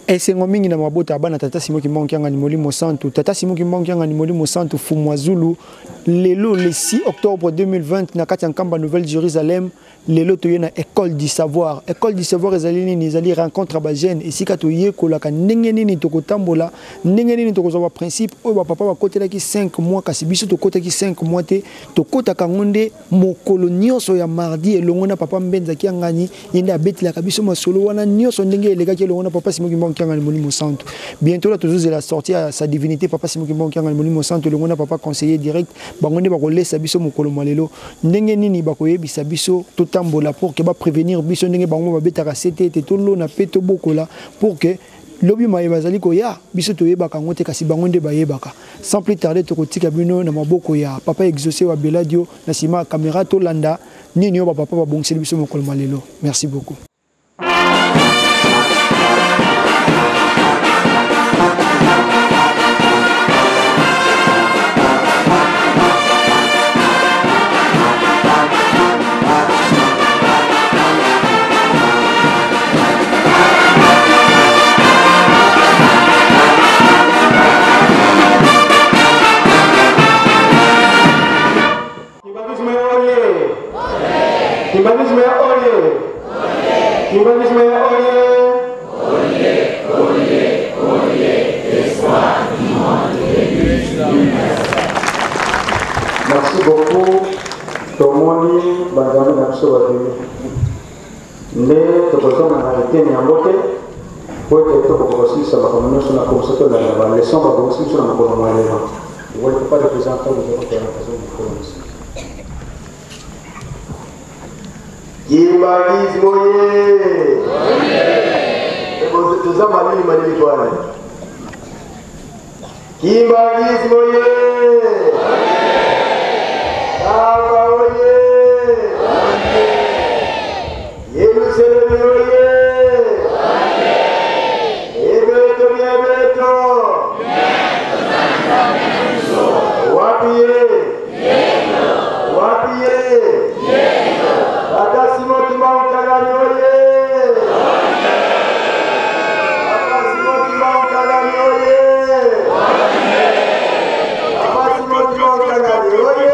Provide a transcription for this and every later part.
esengo mingi na mabota bana tata Simon Kimbangu ni Molimo Santu tata Simon Kimbangu ni Molimo Santu Fumwazulu lelo le 6 octobre 2020 na kati ya Nkamba Nouvelle Jérusalem lelo toye na école du savoir ezali nini ezali rencontre ba jeune esika toye kolaka ndenge nini tokotambola ndenge nini tokozwa principe oyo ba papa bakotelaki 5 mois kasi biso tokotaki 5 mois te tokotaka ngonde mokolo nyonso ya mardi elongo na papa Mbenzaki ngani yende abetilaka biso masolo wana nyonso ndenge elekaki elongo na papa Simon Kimbangu ni Molimo Santu bientôt la toujours la sortie à sa divinité papa Simon Kimbangu ni Molimo Santu elongo na papa conseiller direct bangonde bakolesa biso mokolo malelo ndenge nini bakoyebisa biso tambola pour que ba prévenir biso ndenge bango ba betaka CT to lo na peto bokola pour que lobi mayebazali ko ya biso to yebaka ngote kasi bango nde bayebaka sans plus tarder to kotika bino na maboko ya papa exaucé wa Beladio na sima caméra to landa nini yo ba papa ba bongseli biso mokolo malelo. Merci beaucoup. Merci beaucoup. Tomoni Banzami Namsovadini. Ne tokozwa na arrêté nyambote pour que tokokosi ça va comme nous sur la concept de la leçon va donc sur la bonne manière. Vous ne pouvez pas représenter les autres présentations du forum. Kimbangu moye. Et vous tous amani mani bwana. Kimbangu moye. Aba oye. Yerusalemu oye. Ebeto biabeto. Wapiye. Wapiye. Tata Simon Kimbangu oye. Tata Simon Kimbangu oye. Tata Simon Kimbangu oye.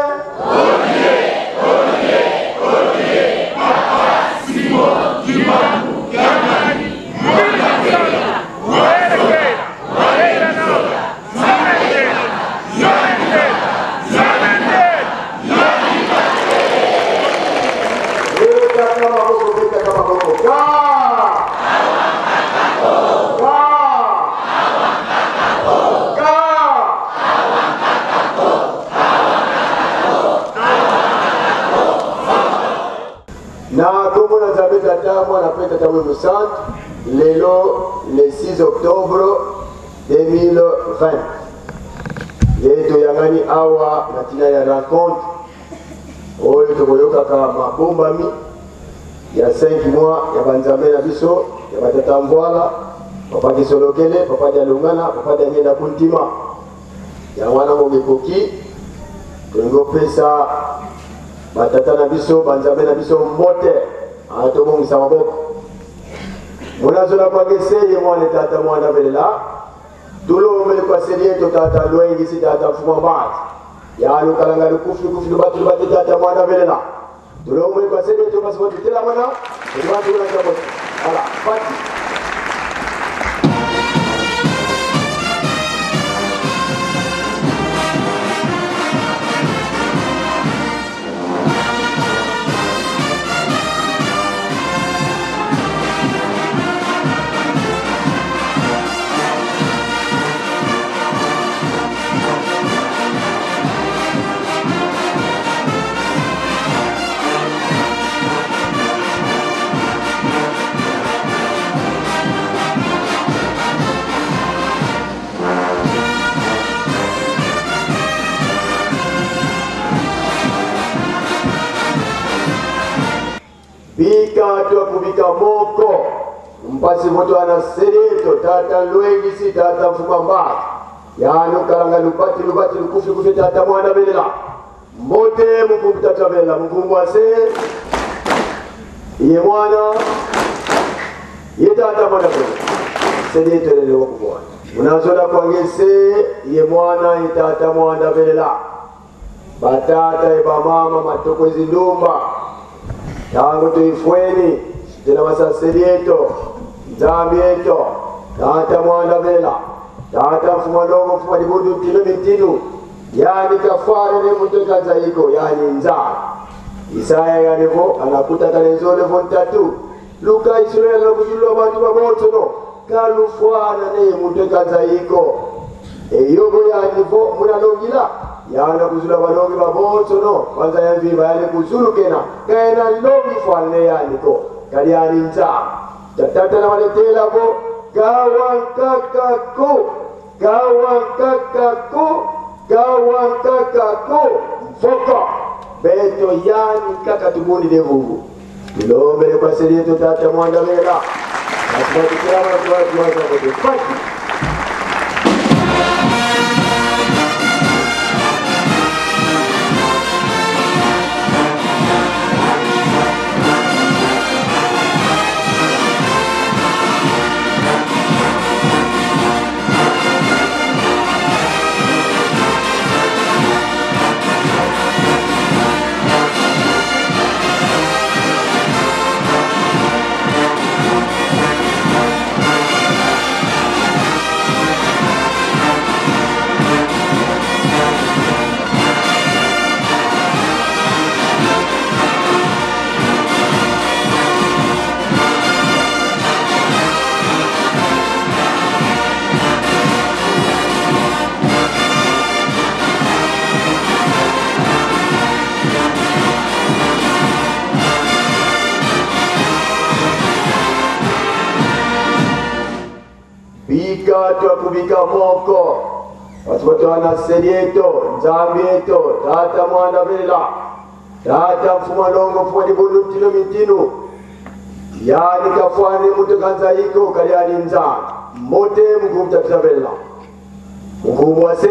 Le 6 octobre 2020. Yeto yangani awa natina ya rencontre. Oyo tokoyoka ka mabomba mi ya 5 mois ya banzambe na biso ya batata mvwala papa kisolokele papa dialungana papa daniela kuntima ya wana momekoki tungo pesa batata na biso banzambe na biso mbote atobongisa maboko. Munazola kwa geseye mwana tata mwana velela tulo mele kwa serie to tata lwengi si tata fuma bat ya lukalanga lukufu batu tata mwana velela tulo mele kwa serie to basi watu tela mwana watu na jambo ala pati. Bika tu kubika moko mpasi moto ana sereto tata lwengi si tata mfumamba ya nukalanga lupati lukufi tata mwana belela mbote mkumbu tata belela mkumbu ase ye mwana ye tata mwana belela sedi tele wo ko munazola kwangese ye mwana itata mwanda belela batata eba mama matokozi ndumba tangu tuifweni tena masaseri yeto nzambi yeto tata mwanda belela tata mfuma longo mfuma dibudu tino mitinu yani kafare ne mutoka zaiko yani nzaa Isaya yanevo anakuta kanenzole vontatu Luka Israel no kujulwa bantu bamoto no kalufwana ne mutoka zaiko eyogo yanevo munalongila yana kuzula balongi bamoto no kwanza yamviba yale kuzulu kena kaena longi fwane yaniko kali yani nzaa tatata na waletela vo Kawankakako mfoka beto yani kaka tubuni devugu ilomele kwa serieto tata mwanda mera asimatikirama kwa tuwaza kote fati Kubika moko watu wana serieto nzambi yeto tata mwanda vela tata mfuma longo mfuma dibudu tino mitinu yani kafwane mutu kanza hiko kali yani nza mote mkumta kusabela mkumwase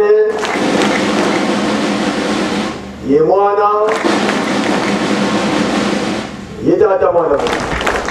ye mwana ye tata mwanda vela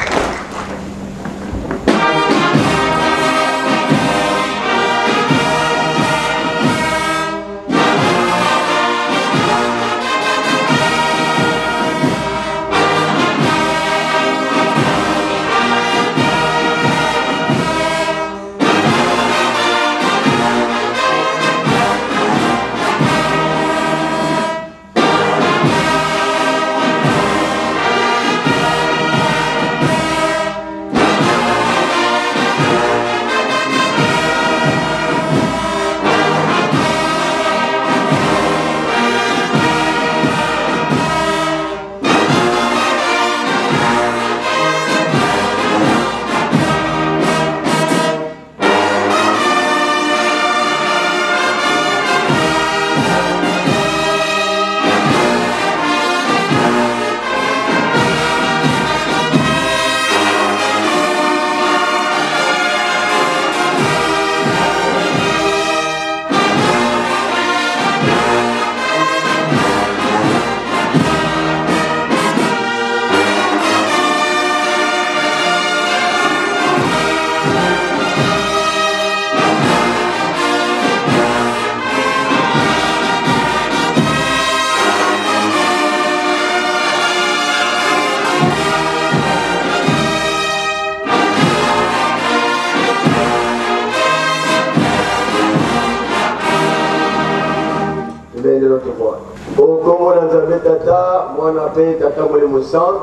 mwana pe tata mwele musante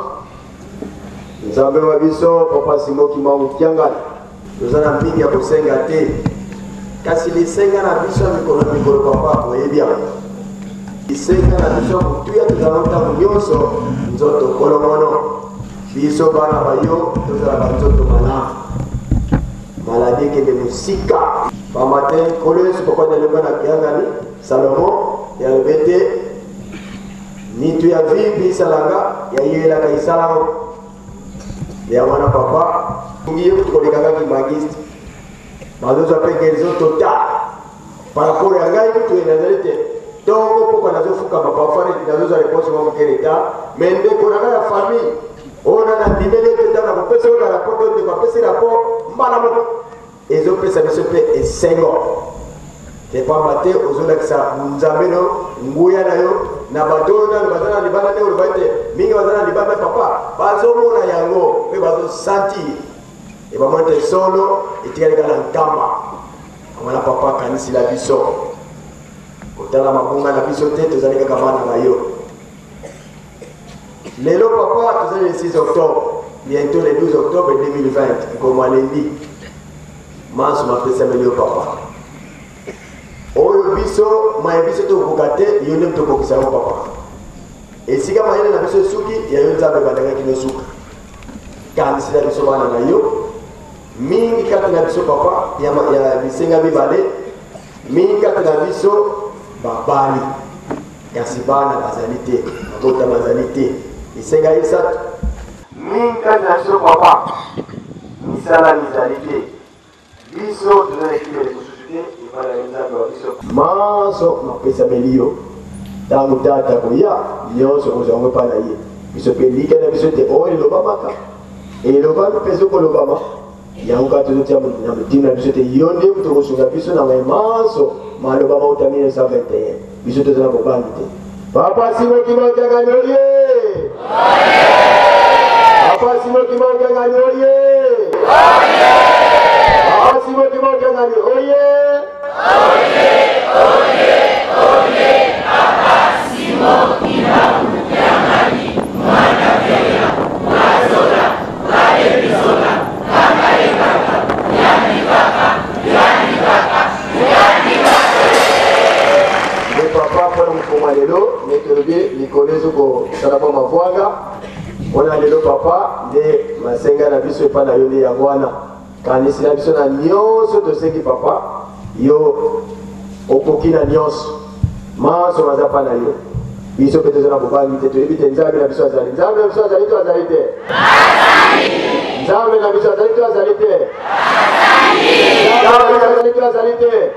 nzambe wa biso papa simo kimangu kiangala tozana mpingi ya kosenga te kasi lisenga na biso mikolo papa koyebia lisenga na biso mutuya tozalota nyonso nzoto kolomono biso bana bayo tozala banzoto mana maladi kende musika pamate kolo yesu papa nalemba na kiangani salomo ya bete nitu ya vipi salanga ya yela kaisalamo ya wana papa ngiye kukolekanga kimagist mazozo apengelizo total para rapport ya ngai tu inazalete donc poko nazofuka papa fare nazozo réponse mo kereta mende kona ya famille ona na dimele keta na kopesa ona rapport de kopesa rapport mbala mo ezopesa biso mpe esengo ke pambate ozolakisa nzambe no nguya na yo na bato oyo nano baza na libanda nde oloba ete mingi baza na libanda papa bazomona yango mpe bazosentir ebamona ete solo etikali kaka na nkamba amona papa akanisila biso kotala mabunga na biso te tozali kaka bana na yo lelo papa tozali le 6 octobre bientôt le 12 octobre 2020 ekoma lendi manso mapesameli yo papa oyo biso maye biso tokoka te yo nde tokokisa yo papa esika mayele na biso suki ya yo nzambe bandakaki no suka kanisila biso bana na yo mingi kati na biso papa ya bisenga mibale mingi kati na biso babali kasi bana bazali te bakota bazali te bisenga esatu mingi kati na biso papa misala mizali te biso tozalekile mosusu te ebala ya nzambe wa biso manso mapesameli yo ntango tata koya nyonso kozwango epa na ye biso mpe lika na biso te oyo elobamaka elobami mpe ezokolobama yango kaka tozotia na motima na biso te yo nde tokosunga biso na mai manso maloba mauta 1921 biso tozala mobali te papa simokimokangani oye papa simokimokangani oye papa simokimokangani oye papa simokimokangani mwana vyoya mazola vaebizola le papa mpona mokoma lelo netolobi likolo ezokosala mpo mavwanga mpona lelo papa nde masenga na biso epa na yo nde yango wana kanisila biso na nyonso tosengi papa yo okoki na nyonso manso maza mpa na yo biso mpe toza na bobangi te toyebi te nzambe na biso azali nzambe na biso azali to azali te nzambe na biso azali to azali te nzambe azali to azali te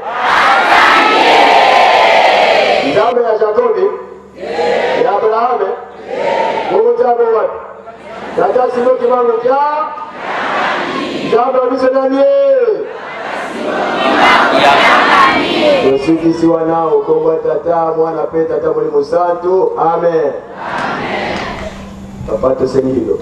nzambe ya jakobi ya abrahame mungu nzambe wapi tata simo kimango kya nzambe wa biso nani tosukisiwa nao kombo tata mwana pe tata molimo santu amen papa tosengi lilo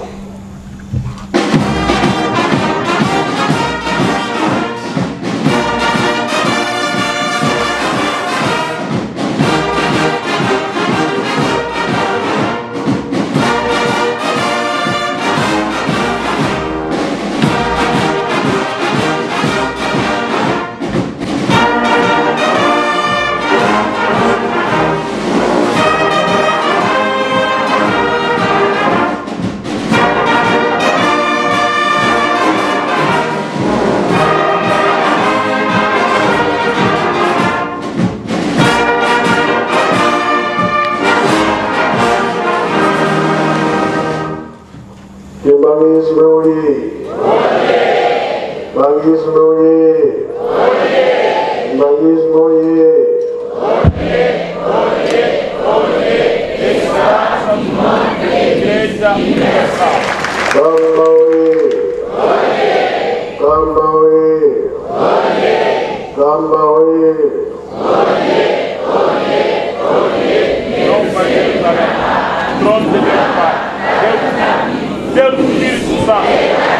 Bangis meuli, bangis meuli, bangis meuli. Deus do Espírito Santo.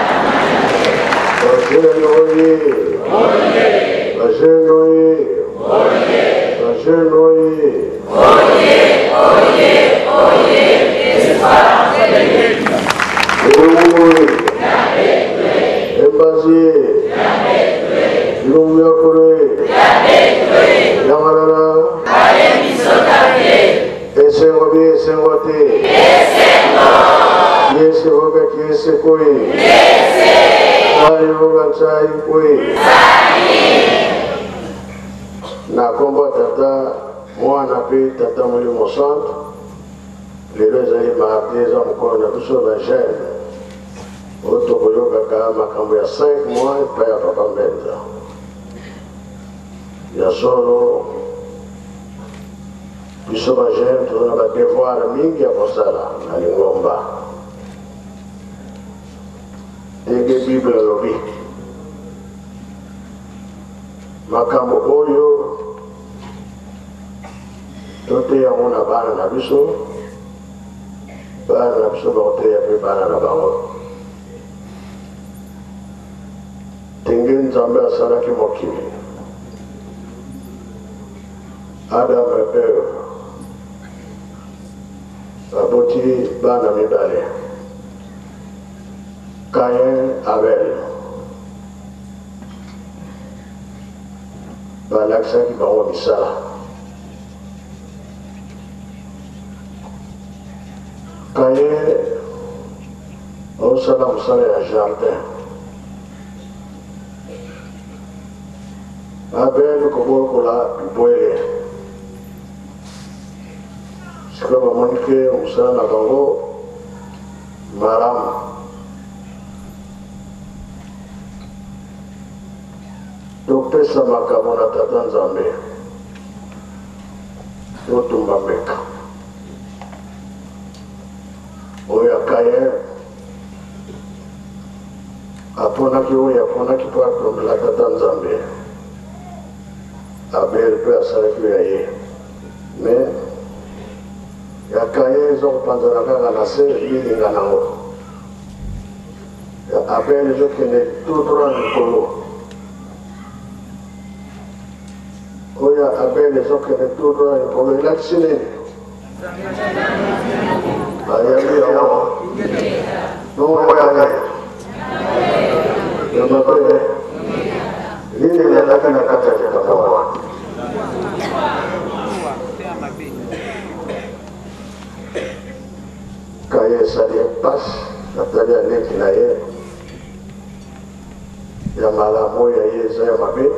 Na kombo tata mwana pe tata molimo santo lelo ezali mardi eza mokolo na biso na gene oyo tokoyokaka makambo ya 5 mois epai ya papa mbenza ya solo biso bagene toza na badevoir mingi ya kosala na lingomba ndenge bible elobi makambo oyo tote yango na bana na biso baoteya mpe bana na bango ndenge nzambe asalaki mokili Adam et Eve baboti bana mibale Caïn Abel balakisaki bango misala Caïn osala mosala ya jardin Abel kobokola bibwele sikoyo bamoni ke mosala na bango malamu topesa makambo na tata nzambe totumba mbeka oyo ya Caïn aponaki oyo aponaki mpo atondela tata nzambe Abel mpe asalaki oyo ya ye me ya Caïn eza kopanzana kaka na se lilinga nango ya Abel ezokende tutra likolo oyo ya Abel ezokende tutra likolo elakisi nini ayambi yango nongo ya mabe lilinga ezalaki na kati ya likolo wana Caïn esali mpasi atali aleki na ye ya malamu oyo ya ye eza ya mabe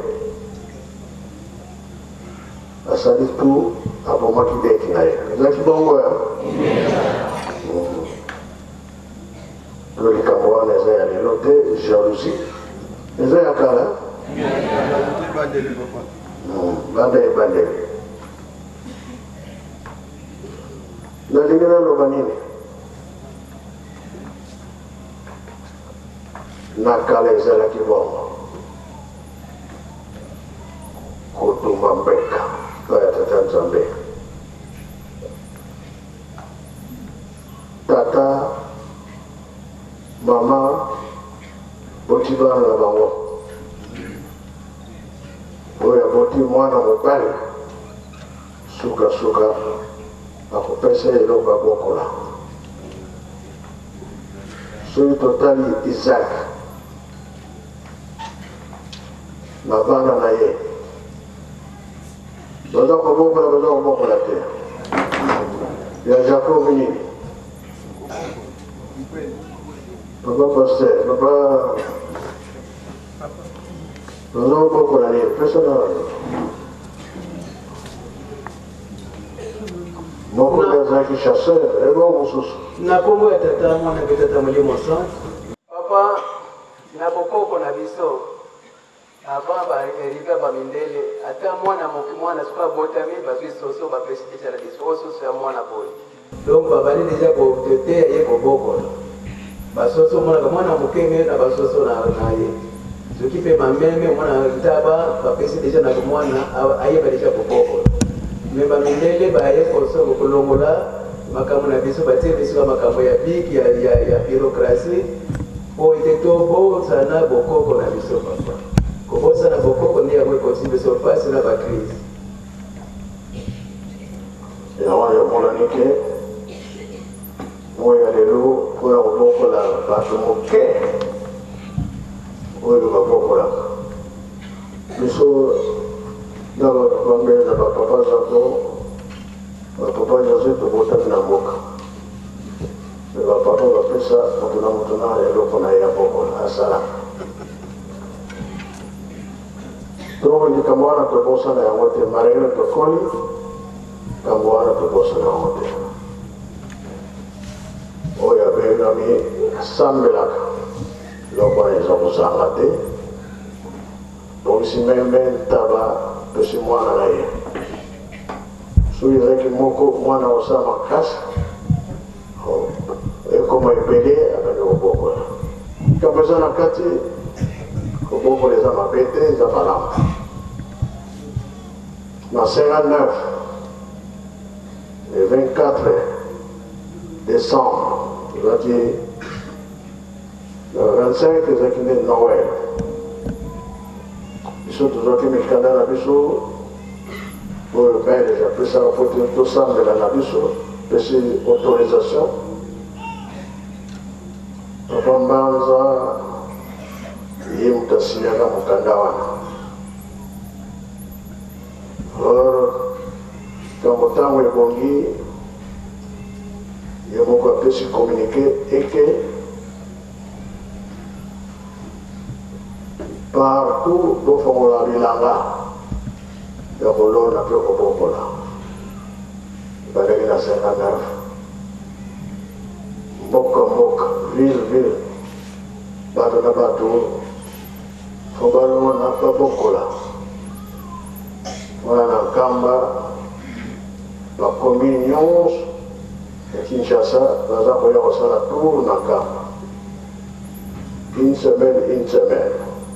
asali tu abomaki leki na ye ezalaki bongo ya to likambo wana eza ya lelo te jalousie eza ya kala banda ebandeli nalingi naloba nini na kala ezalaki bongo kotuma mbeka oyo tata nzambe tata mama boti bana na bango oyo aboti mwana mobali sukasuka akopesa eloko abokola soki totali Isaac na bana na ye baza kobokola te ya Jacob nini papa pasteur papa baza kobokola nini pesa na moko azalaki chasseur ebo mosusu na kombo ya tata mwana mpe tata molimo centre papa na bokoko na biso avant baerika bamindele ata mwana soki abotami bazwi soso bapesi deja na biso oyo soso ya mwana boye donc babali deja koteteya ye kobokola basoso omonaka mwana mokenge na basoso na ye soki mpe bameme mwana ntaba bapesi deja na mwana ayeba deja kobokola me bamindele baye koso kolongola makambo na biso batie biso makambo ya biki ya bureaucratie po ete tobosana bokoko na biso papa kobosana bokoko nde yango ekontinue biso mpasi na bakrise yango emonani ke oyo ya lelo oyo kobokola bato moke oyo babokolaka biso na bambeza bapapa zato bapapa nyonso tobotami na mboka me bapapa bapesa moto na moto na eloko na ye ya bokola asala donc likambo wana tobosana yango te marele tokoli kambo wana tobosana yango te oyo abengami asambelaka eloko wana eza kozanga te bongisi meme ntaba pesi mwana na ye soki ezalaki moko mwana osala makasi ekoma ebele abandi kobokola likambo eza na kati kobokola eza mabe te eza malamu en 59, le 24 décembre, il a dit, le 25, ils ont quitté Noël. Ils sont toujours qui me canal à Bissou, pour le père, j'ai pris ça au côté de tout ça, mais la Bissou, c'est autorisation. Papa Mbanza, il y a un signal à Mukandawana. Alors, quand mon temps est bon, il y a beaucoup de se communiquer et que partout, il faut la bilanga. Il y a un peu de popola. Il y a une cinquantaine. Moka, ville. Bato na bato. Fobalo na popola. Voilà la Kamba, la communion de Kinshasa, nous avons reçu la tour dans Kamba. Une semaine.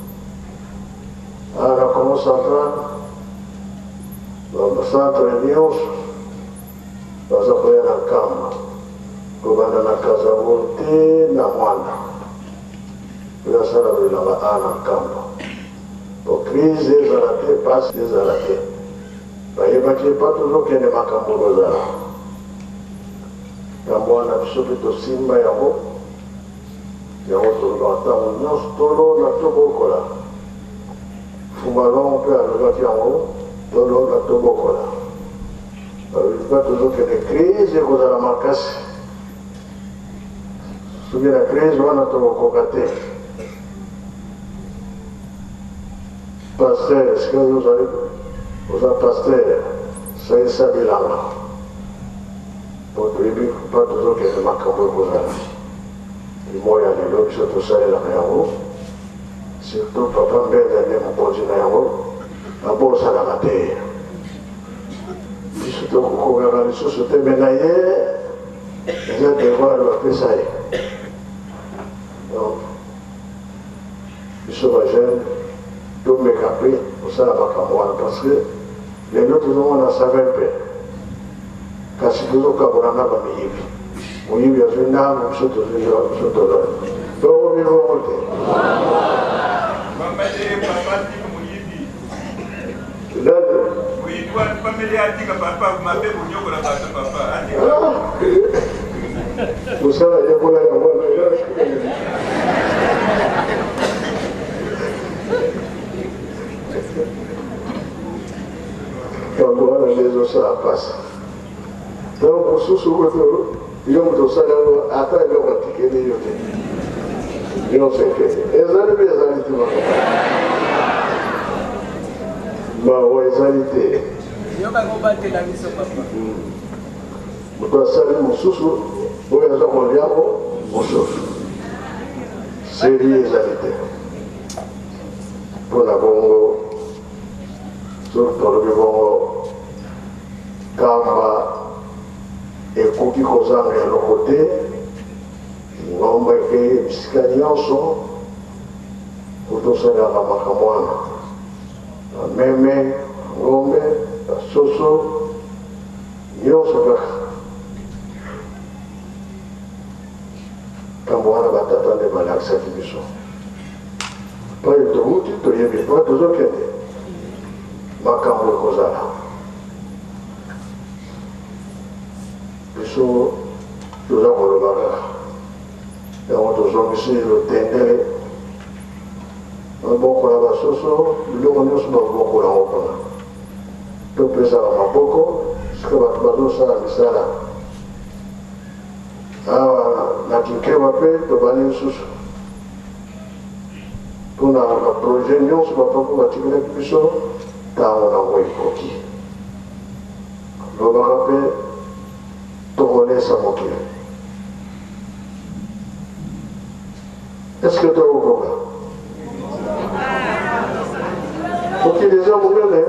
À la Congo centrale, dans le centre de Lyon, nous avons reçu la Kamba. Nous avons la Kazavolté, la Mwanda. Nous avons reçu la Kamba. Pour crise des arrêtés, passe des arrêtés. Il n'y a pas toujours qu'il y ait des macambos. Quand on a vu que Simba Yamo, il y a autre temps, nous Tolo, la Tobokola. Fumalon, on peut aller en haut, Tolo, la Tobokola. Il n'y a pas toujours qu'il y ait des crises et qu'on a la marcasse. Souviens la crise, on a Tobokokate. Pasteur, est-ce que vous avez pasteur, c'est ça de la main. Pour le début, pas toujours qu'il y ait des macambos pour ça. Et moi, il y a des gens qui sont tous allés là-haut. Surtout, papa m'a dit, mon bon Dieu, là-haut. D'abord, ça l'a maté. Puis surtout, quand on a les sociétés ménaillées, ils ont des voix de la Pessaï. Donc, ils sont jeunes. Tout me capé, pour ça la Bakamouane, parce que les autres ont un saveur paix. Car si vous avez un cabana, vous avez une âme, vous avez une âme. Donc, on est remonté. Vous savez, il y a quoi là, quand on a les os, ça passe. Donc, pour ceux qui ont dit que ça a atteint leur ticket de yoté. Ils ont fait que. Et les années, tu vas. Bah, ouais, les années. Ils ont battu la mission, papa. Je dois saluer mon sous-sous. Vous voyez, on vient mon sous-sous. C'est lui, les années. Pour la Congo. Surtout le vivant Kamba et Kouki Kozang et le côté, nombre de Piscanianso, pour tout ça, la Makamwana, la Meme, Ngombe, la Soso, Yosoka. Kamwana Batata de Malak Sakibiso. Pas de route, tu y es pas toujours qu'elle est. Makambo Kozala. Biso, nous avons le bagage. Et on a ici le tendele. Un bon collaboration, nous avons un bon collaboration. Tout peut ça va beaucoup, ce que va ça là. Ah, la Kinké va payer, tu vas aller sous. Pour un projet, nous avons pas beaucoup de biso. Quand on a envoyé Koki. Le barapé, Togolais Samoki. Est-ce que tu as au Koga? Koki, les gens vous regardez?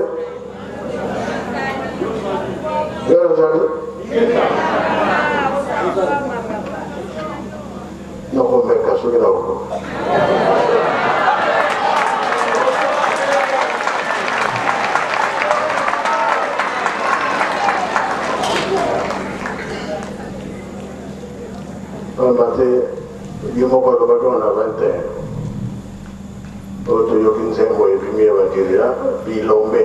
Non, on met qu'à ce qu'il a au Koga. matin, il y a un peu de bateau à 21. Autre yokin sembo et puis batiria, bilombe.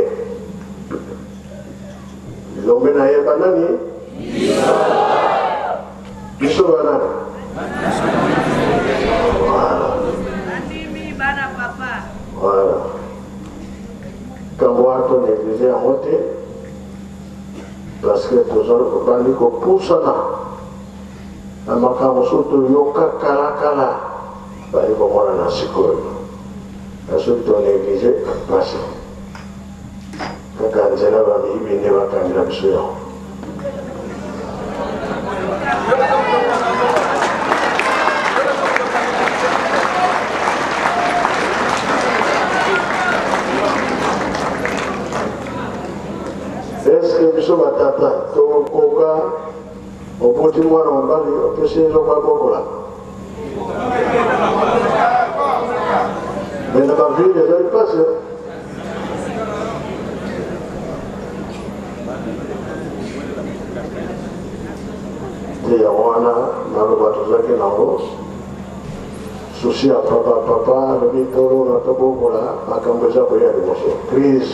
Bilombe na yeba nani? Biso banani? Voilà. Quand on est négligé en moté, parce que tous on va dire qu'on pousse là. Un macabre surtout yoka kala, va dire qu'on va dans la psychologie. Parce que on est négligé, passé. Quand on est là, on va venir à la candidature. Est-ce que nous sommes à Tata, Tokoka, au bout du mois, on va dire que c'est le roi là. Mais dans ma vie, les gens passent. Et on a le bateau qui est en haut. Souci à papa, le mitoro, le tabou, là, à Cambodge, pour y aller, crise.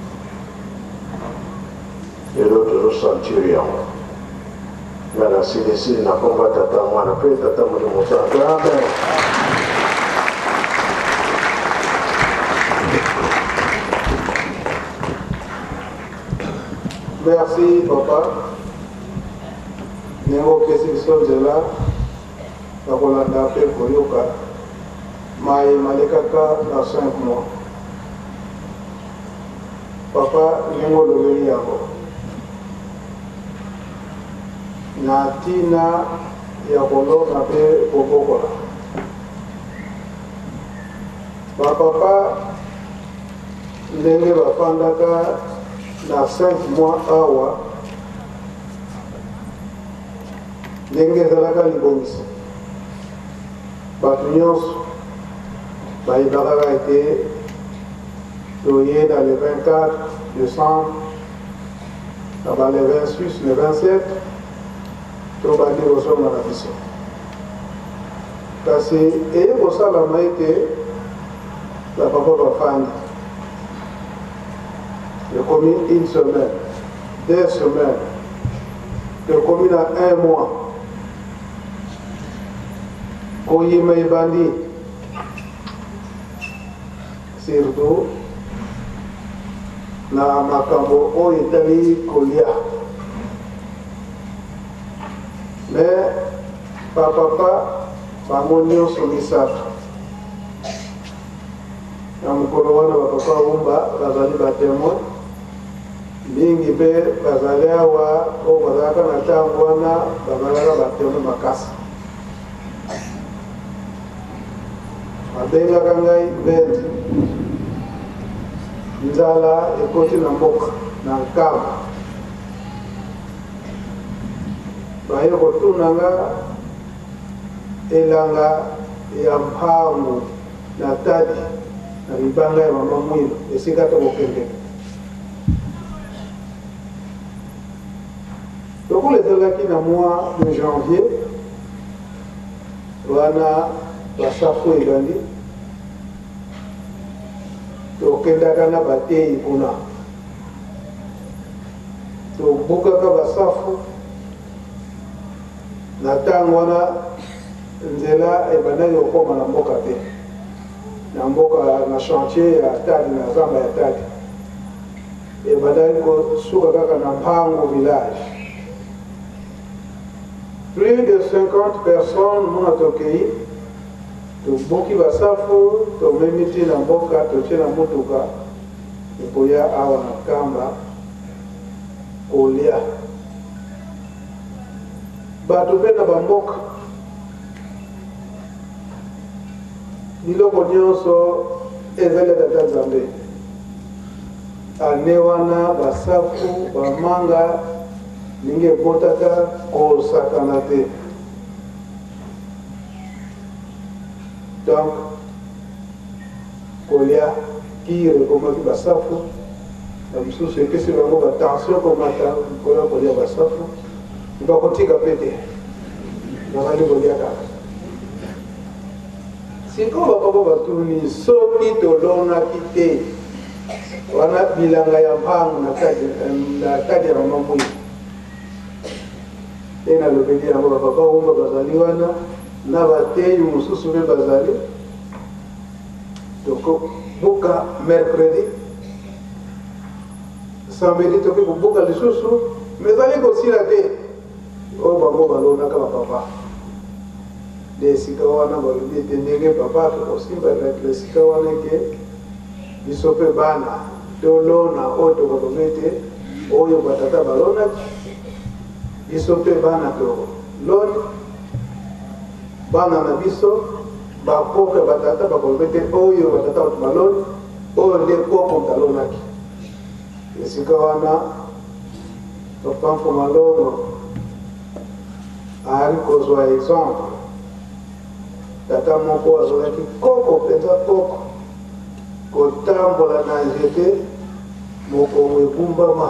Et l'autre centurion. Mais la CDC n'a pas de tata, moi, n'a pas de tata, moi, de mon sang. Amen. Merci, papa. Néo Kessiso Zela, la Rolanda Pel Koyoka, Maï Malekaka dans 5 mois. Papa, Néo Logeli Yako. Na tina ya kolo na pe bobokola. Papa ndenge bafandaka na 5 mois awa ndenge ezalaka libongisi bato nyonso bayebaka ete toye dans le 24 décembre dans le 26 le 27 tobandi kosonga na biso kasi eye kosalama ete bapapa bafandi ekomi une semaine 2 semaines ekomi na 1 mois koyima ebandi surtout na makambo oyo etali kolia. Mais papa bango nyonso misato na mokolo wana bapapa umba bazali batemoin mingi mpe bazali awa oyo bazalaka na ntango wana bazalaka batemoin makasi babengaka ngai bete nzala ekoti na mboka na nkama baye kotuna nga elanga ya mpango na tadi na libanga ya mama mwino esika tokokende tokolezelaki na mois de janvier wana basafu ebandi tokendaka na bateyi kuna tobukaka basafu na ntango wana nzela ebandaki kokoma na mboka te na mboka na chantier ya tadi na zamba ya tadi ebandaki kosuka kaka na mpango village. Plus de 50 personnes mona tokei tobuki basafu tomemi ti na mboka totie na motuka ekoya awa na kamba kolia bato mpe na bamboka biloko nyonso ezali tata nzambe ane wana basafu bamanga ndenge ebotaka kosakana te. Donc kolia kire ekomaki basafu na misusu ekesi bango batension komata kolia basafu bakotika pe te bazali kolia kaka sikoyo bapapa batuni soki tolonaki te wana bilanga ya mpango na kati ya mamamoi te nalobeli yango bapapa omba bazali wana na bateyi mosusu mpe bazali tokobuka mercredi samedi toki kobuka lisusu me ezali kosila te oyo bango balonaka bapapa nde esika wana balobi ete ndenge papa tokosimba esika wana eke biso mpe bana tolona oyo tokolobi ete oyo batata balonaki biso mpe bana toloni bana na biso bakoko ya batata bakolobi ete oyo batata bato baloni oyo nde koko talonaki esika wana papa Mfumalongo ari kozwa exemple tata moko azalaki koko mpenza koko kotambola na nzete mokongo egumbama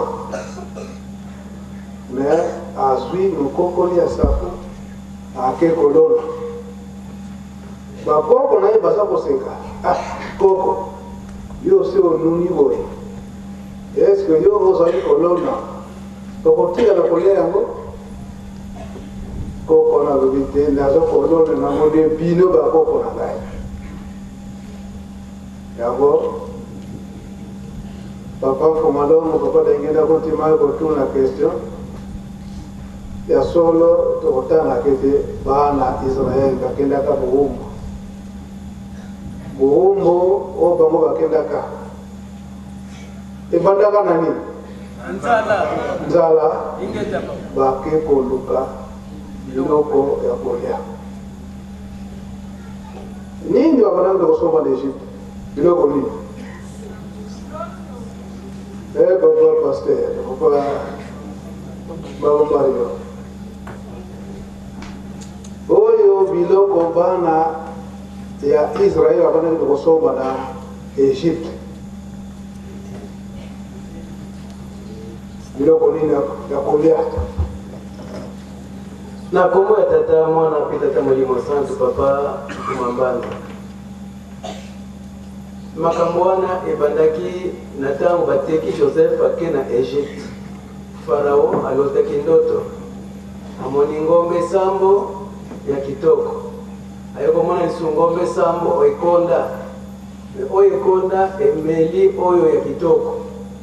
me azwi mokokoli ya sapo ake kolona bakoko na ye baza koseka koko yo se onuni boye eske yo ozali kolona tokotikala kolia yango koko na lobi te naza kolona nango nde bino bakoko na ngai yango papa Mfumalongo papa dengenda kotima kotuna question ya solo tokotangaka ete bana Israel bakendaka buhumbu oyo bango bakendaka ebandaka na nini nzala bake koluka biloko ya kolia nini babandaka kosomba na Egypte biloko nini papa pasteur papa babombario oyo biloko bana ya Israel babandaki kosomba na Egypte biloko nini ya kolia na kombo ya tata mwana pe tata molimo santo papa Mambanda makambo wana ebandaki na ntango bateki Joseph ake na Egypte. Farao alotaki ndoto amoni ngombe sambo ya kitoko ayokomona lisu ngombe sambo ekonda oyo ekonda emeli oyo ya kitoko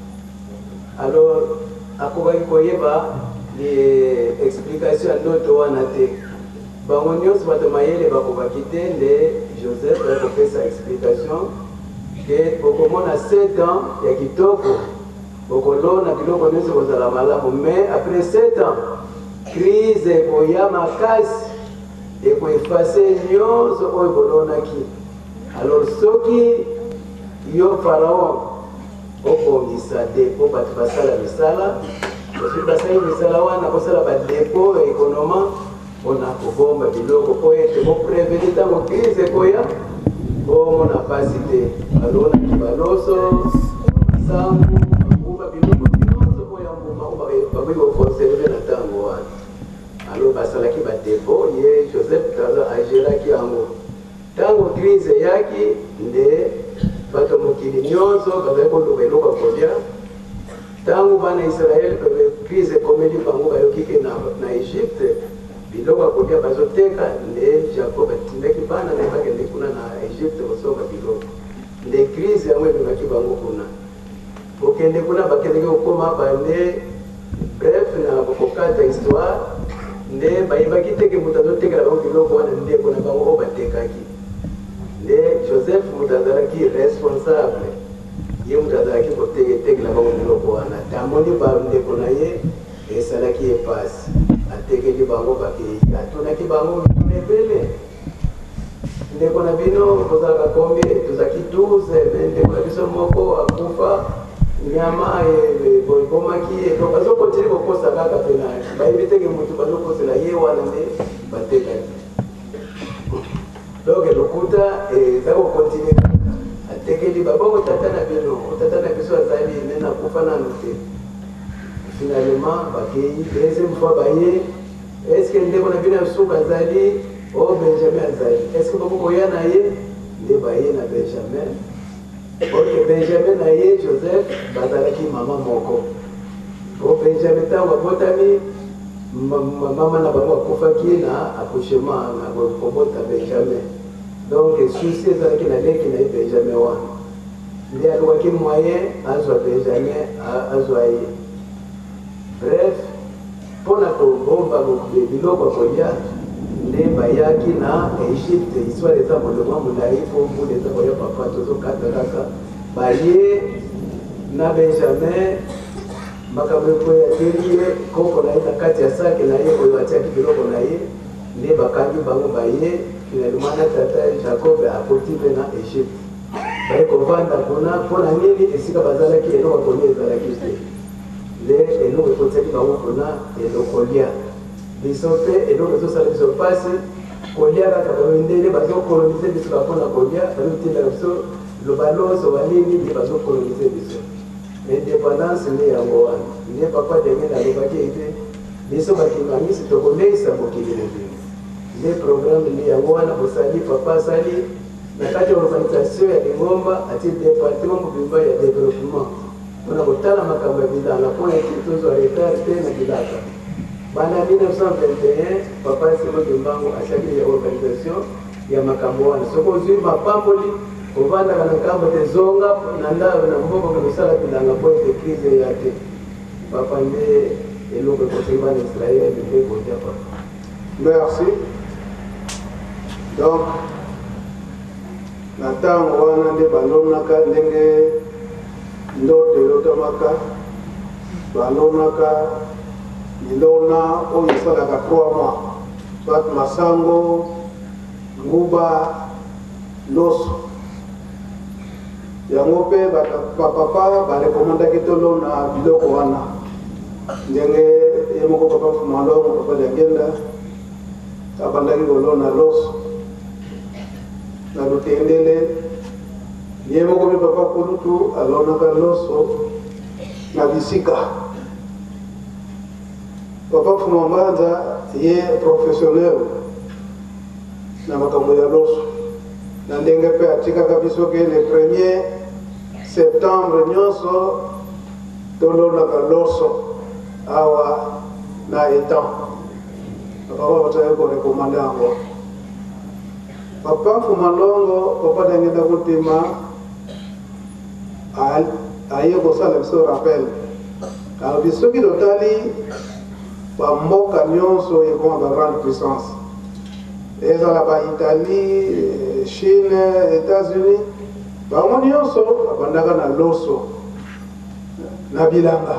alors akobaki koyeba explication ya ndoto wana te bango nyonso bato mayele bakobaki te nde Joseph akopesa explication ke bokomona 7 ans ya kitoko bokolona biloko nyonso kozala malamu mais après 7 ans crise ekoya makasi ekoefase nyonso oyo bolonaki alors soki yo Pharaon okongisa depo bato basala misala soki basali misala wana kosala badepo ekonoma mpona kobomba biloko po ete bopreveni ntango crise ekoya bomona pasi te balonaki baloso sangu bakuba biloko nyonso po ya mbuma bakoki kokonserve na ntango wana alo basalaki badepo ye Joseph kaza ageraki yango ntango crise eyaki nde bato mokili nyonso bazali koluka eloko ya kolia ntango bana Israel crise ekomeli bango bayokike na Egypte biloko ya kolia bazoteka nde Jacob atindaki bana na ye bakende kuna na Egypte kosomba biloko nde crise yango ememaki bango kuna bokende kuna bakendeki kokoma bande bref na kokokata histoire nde bayebaki teke moto azotekela bango biloko wana ndeko na bango oyo batekaki nde Joseph moto azalaki responsable ye moto azalaki kotekela bango biloko wana tamoni bandeko na ye esalaki ye pasi atekeli bango bakei atunaki bango mituna ebele ndeko na bino kozalaka kombi tozalaki 12 ndeko na biso moko akufa nyama bomaki donc bazokontine kokosa kaka pena bayebi teke motu bazokosela ye wana nde batekaki donc lokuta eza kokontine kaka atekeli babongo tata na bino tata na biso azali me nakufa nano te finalement bakei deuxième fois baye est-ce que ndeko na bino ya suka azali o Benjamin azali est-ce que bakokoya na ye nde baye na Benjamin. Ok, Benjamin na ye Joseph bazalaki mama moko. O Benjamin ntango abotami mama na bango akufaki na accouchement na kobota Benjamin. Donc susi ezalaki na leki na ye Benjamin wana. Nde alukaki moyen azwa Benjamin azwa ye. Bref, mpona kobomba biloko kolia nde bayaki na Egypte. Histoire eza molongo molai mpo mbula eza koya papa tozokata kaka baye na Benjamin makambo ekoya teli ye koko na ye na kati ya sake na ye oyo atiaki biloko na ye nde bakangi bango baye finalement na tata Jacob akoti mpe na Egypte baye kovanda kuna mpona nini esika bazalaki eloko kolia ezalaki te nde eloko ekotiaki bango kuna elokolia biso mpe eloko ezosala biso mpasi kolia kaka bamindele bazokolonize biso bapona kolia bazotindaka biso lobaloso banini nde bazokolonize biso indépendance nde yango wana nde papa ndenge nalobaki ete biso bakimangisi tokoleisa mokili mobimba nde programme nde yango wana bosali papa asali na kati ya organisation ya lingomba ati département mobimba ya développement mpona kotala makambo ya bilanga mpona eti tozwa retard te na bilaka bana 1921 papa simokimbango asali ya organisation ya makambo wana soki ozwi mapamboli kovandaka na nkambo te zonga na ndalo na mboko kosala bilanga mpo ete crise ya te papa nde eloko ekosenga na Israel mpe kotia papa. Merci. Donc na ntango wana nde balonaka ndenge ndoto elotomaka balonaka milona oyo esalaka 3 mois soit masango nguba loso yango mpe bapapa barekomandaki tolona biloko wana ndenge ye moko papa Fumalongo papa Diangenda abandaki kolona loso na lutendele ye moko mpe papa Kulutu alonaka loso na bisika papa Fumambanza ye professionnel na makambo ya loso na ndenge mpe atikaka biso ke le 1er septembre nyonso tolonaka loso awa na etan papa batali korekomande yango papa Fumalongo papa Diangenda Kotima aye kosala biso rappel alobi soki totali bamboka nyonso ekoma bagrande puissance ezala baitalie Chine États-Unis bango nyonso abandaka na loso na bilanga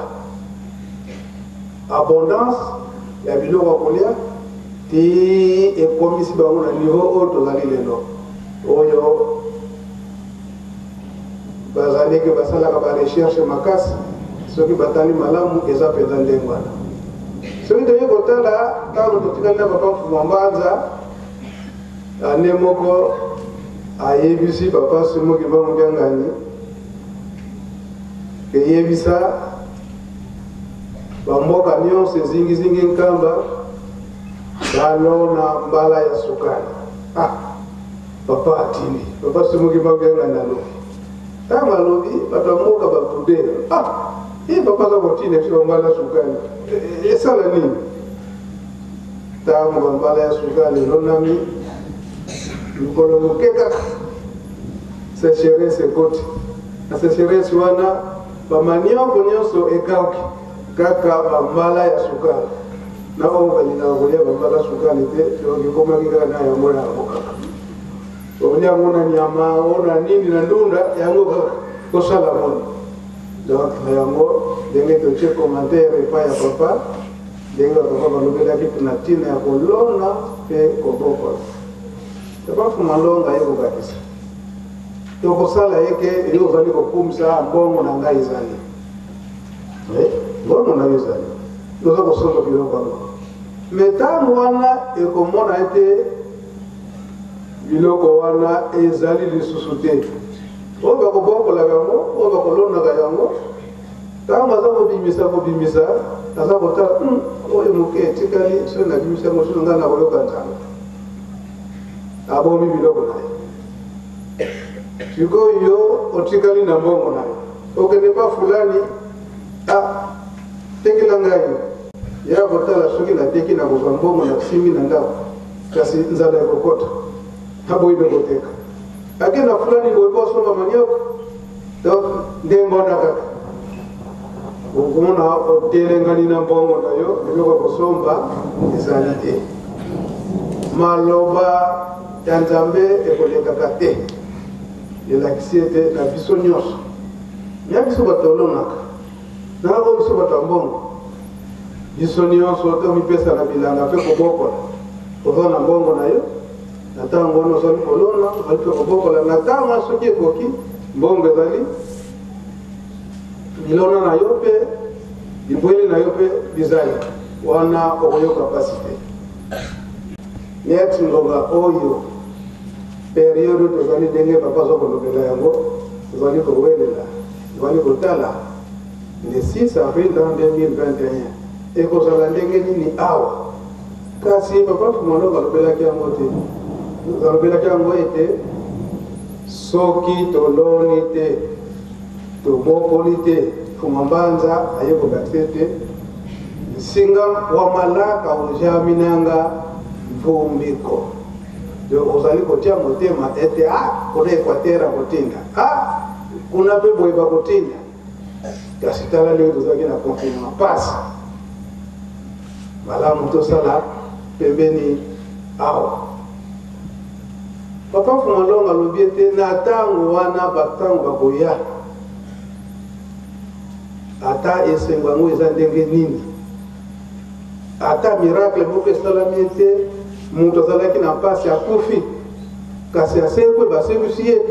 abondance ya biloko ya kolia ti ekomisi bango na niveau oyo tozali lelo oyo bazalaki basalaka barecherche makasi soki batali malamu eza mpenza ndenge wana soki toye kotala ntango totikali na papa Fumambanza ane moko ayebisi papa Simokimbangu Mbiangani eyebisa bamboka nyonso ezingizingi nkamba balona mbala ya sukali papa atindi papa Simokimbangu Mbiangani alobi ntango alobi bato ya mboka bapudela ye papa aza kotina biso bambala ya sukali esala nini ntango bambala ya sukali elonami lukolo moke kaka sécheresse ekoti na sécheresse wana bamanioko nyonso ekauki kaka bambala ya sukali na oyo balingaka kolia bambala ya sukali te ekomaki kaka na yango na yango kaka olia yango na nyama o na nini na ndunda yango kaka kosala moni donc na yango ndenge totie commentaire epai ya papa ndenge bapapa balobelaki na ntina ya kolona mpe kobokola papa Fumalongo aye kokatisa tokosala yeke yo ozali kokumisa mbongo na ngai ezali mbongo na yo ezali toza kosomba biloko yango me ntango wana ekomona ete biloko wana ezali lisusu te oyo bakobokolaka yango oyo bakolonaka yango ntango aza kobimisa aza kotala oyo moke etikali soki nabimisa yango soki ngai nakoyoka nzanga abomi biloko na ye sikoyo otikali na mbongo nayo okende pa fulani tekela ngai ya kotala soki nateki na kozwa mbongo na simbi na ndako kasi nzala ya kokota taboyibe koteka ake na fulani boyeba osomba manioko donc ndenge wana kaka okomona otelengani na mbongo na yo eloko kosomba ezali te maloba ya nzambe ekolekaka te elakisi ete na biso nyonso ya biso bato olonaka nako biso bato ya mbongo biso nyonso tomipesa na bilanga mpe kobokola oza na mbongo na yo na ntango wana ozali kolona ozali mpe kobokola na ntango soki ekoki mbongo ezali milona na yo mpe libweli na yo mpe bizali wana okoyoka pasi te neti ngonga oyo periode tozali ndenge papa azokolobela yango tozali kowelela tozali kotala le 6 avril 2021 ekozala ndenge nini awa kasi papa Fumalonga alobelaki yango te alobelaki yango ete soki toloni te tobokoli te Fumambanza aye kobakise te singa wa malaka ojaminanga mvumbiko donc ozali kotia motema ete kuna ekwatera kotinda kuna mpe boye bakotinda kasi tala leo tozalaki na confinement pasi malamu tosala pembeni awa papa Fumalonga alobi ete na ntango wana batango bakoya ata esengo yango eza ndenge nini ata miracle moko esalami ete moto azalaki na mpasi akufi kasi asekwe basekisi ye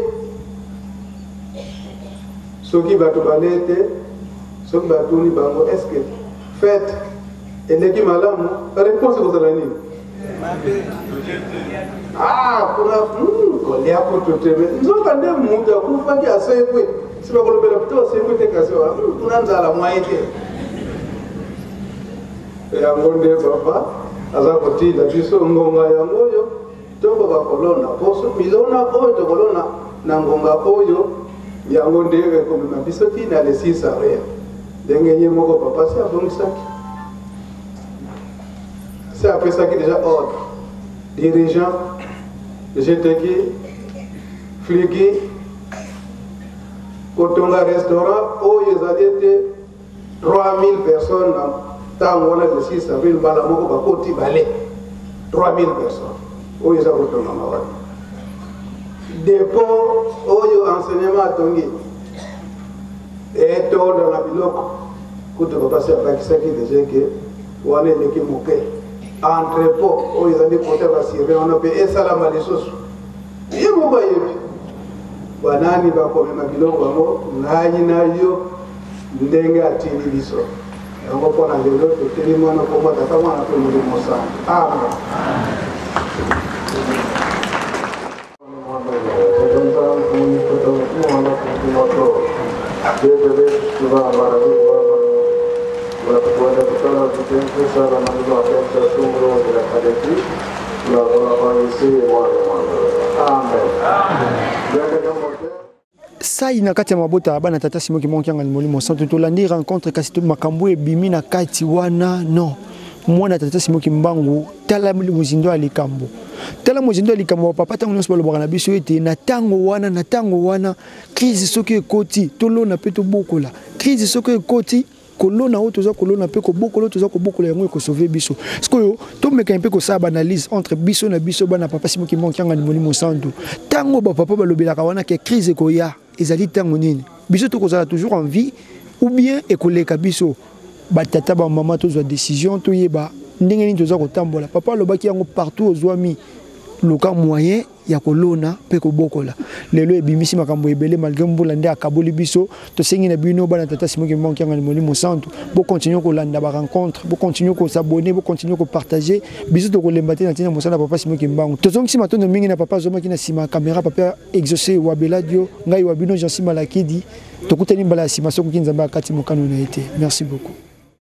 soki bato bale te soki batuni bango eske fete eleki malamu réponse kozala nini kuna kolia kutu teme nzoka nde moto akufaki asekwe si bakolobela pito asekwe te kasi kuna nzala mwaye te yango nde papa aza kotinda biso ngonga yango oyo toko bakolona poso milona oyo tokolona na ngonga oyo yango nde ekomema biso tina le 6 avril ndenge ye moko papa si abongisaki si apesaki déjà ordre dirigeant jeteki fliki kotonga restaurant oyo ezali ete 3000 personnes na ntango wana le 6 avril mbala moko bakoti bale 3000 personnes oyo eza kotonga mawana dépôt oyo enseignement atongi etonda na biloko kutu bapasi abakisaki deja ke wana eleki moke entrepôt oyo ezali kote basirve wana mpe esalama lisusu ye moko ayebi banani bakomema biloko yango ngai na yo ndenge atili biso yango mpona lelo toteli mwana komba tata mwana mpe molimo sana amen sai na kati ya mabota bana tata Simon Kimonkianga Molimo Santo tolandi rencontre kasi makambo ebimi na kati wana non mwana tata Simon Kimbangu tala muzindo alikambo papa tango nyonso balobaka na biso ete na tango wana crise soki ekoti tolona pe tobokola crise soki ekoti kolona o toza kolona pe kobokola toza kobokola yango ekosauve biso sikoyo tomeka mpe kosala analyse entre biso na biso bana papa Simon Kimonkianga Molimo Santo tango ba papa balobelaka wana ke crise koya ezali tango nini biso tokozala toujours en vie ou bien ekoleka biso batata ba mama tozwa décision toyeba ndenge nini toza kotambola papa alobaki yango partout ozwami loka moyen ya kolona pe kobokola lelo ebimisi makambo ebele malgré mbula nde akaboli biso tosengi na bino bana tata Simon Kimonkianga Molimo Santo bo continuer kolanda ba rencontre bo continuer ko s'abonner bo continuer ko partager biso to kolemba te na tina mosala papa Simon Kimbangu tozongisi matondo mingi na papa zoma kina sima caméra papa exaucer wa beladio ngai wa bino Jean Simalakidi tokutani mbala sima soko kinzamba kati mokano na été merci beaucoup.